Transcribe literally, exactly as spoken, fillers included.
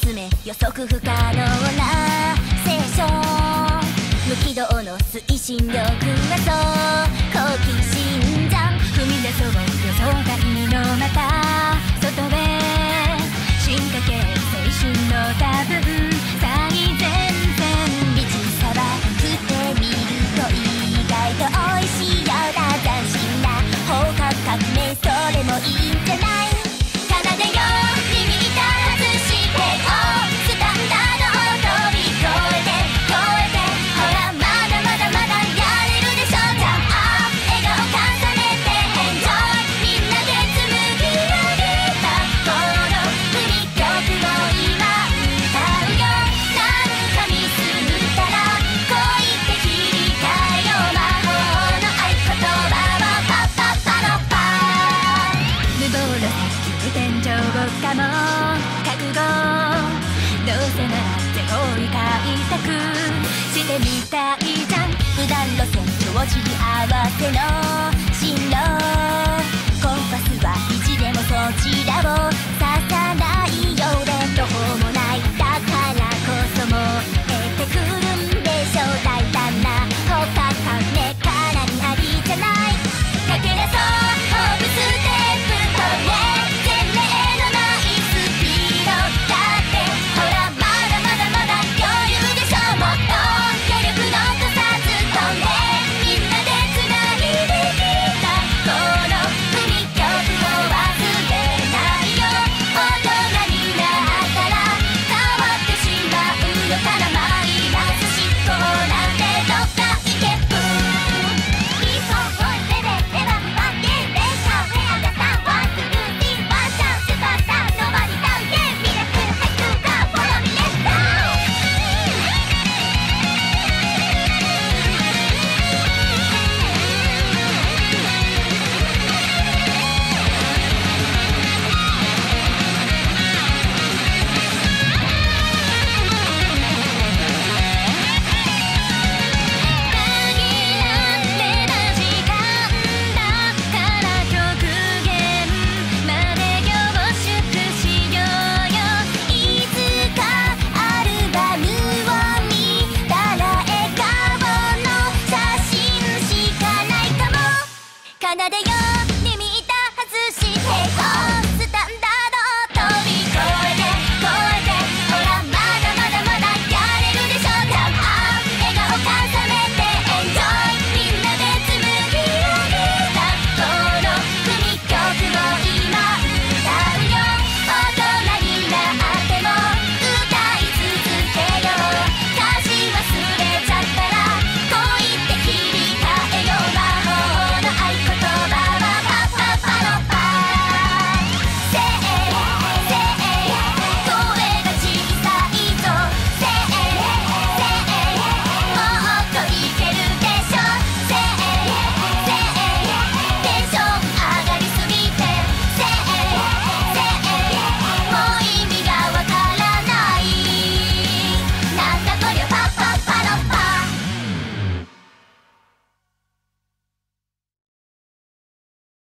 集め予測不可能な聖書、無軌道の推進力はそう好奇心じゃん。踏み出そう予想外のまた外へ進化系青春の多分最前線、美人さば食ってみると意外と美味しいような斬新な放課後革命、それもいいんじゃない。奏でよ耳に立つしてこうスタンダードを飛び越えて越えて、ほらまだまだまだやれるでしょ。じゃあ笑顔重ねてエンジョイ、みんなで紡ぎ上げたこの海曲を今歌うよ。なんかミスったら恋って切り替えよう、魔法の合言葉はパッパッパのパー、無謀の先天井かも覚悟、どうせなら全方位開拓してみたいじゃん。普段路線帳尻合わせの進路、コンパスは意地でもそちらを刺さないよう